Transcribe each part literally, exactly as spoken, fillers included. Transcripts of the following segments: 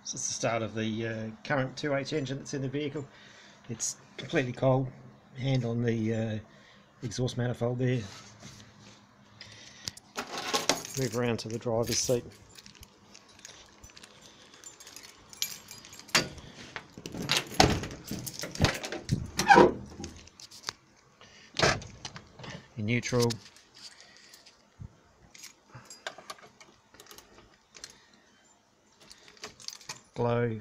It's just the start of the uh, current two H engine that's in the vehicle. It's completely cold. Hand on the uh, exhaust manifold there. Move around to the driver's seat. In neutral. Glow.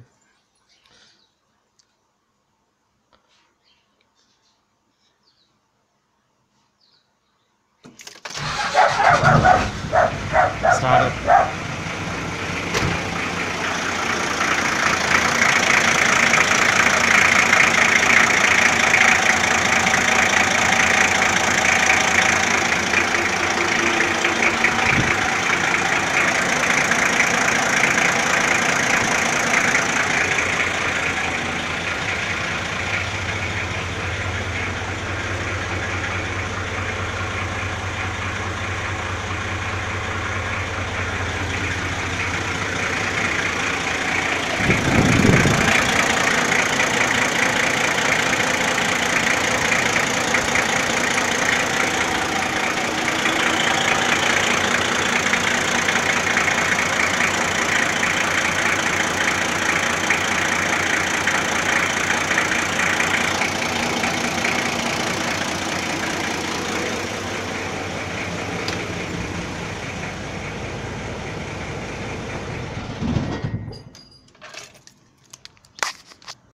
Start it.